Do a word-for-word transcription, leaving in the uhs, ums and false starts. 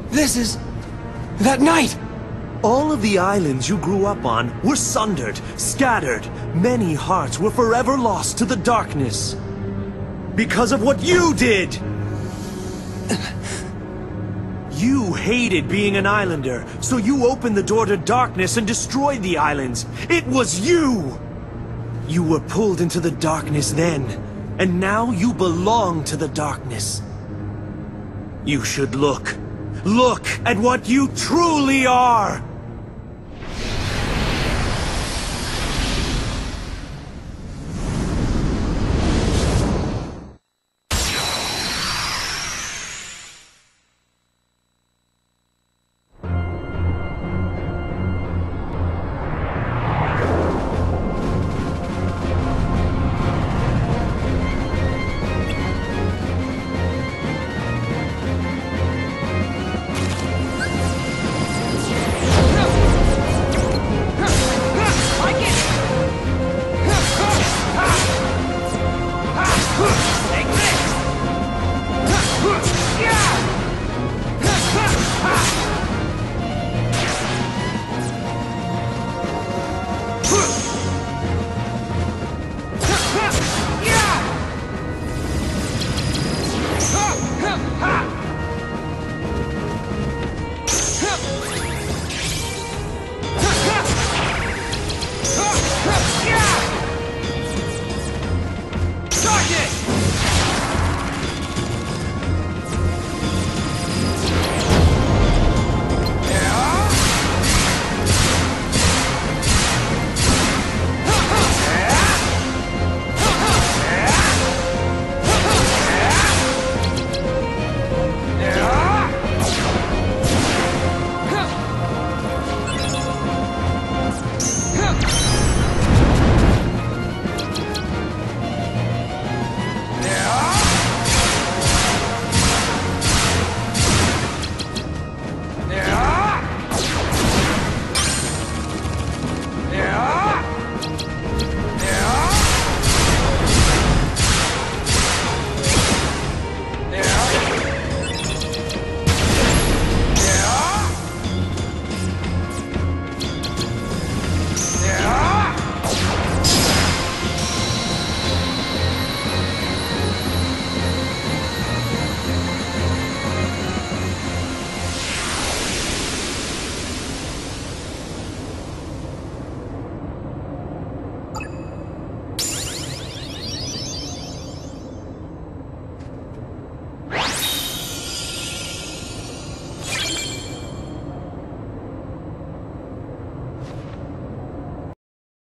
This is... that night! All of the islands you grew up on were sundered, scattered. Many hearts were forever lost to the darkness. Because of what you did! You hated being an islander, so you opened the door to darkness and destroyed the islands. It was you! You were pulled into the darkness then, and now you belong to the darkness. You should look. Look at what you truly are!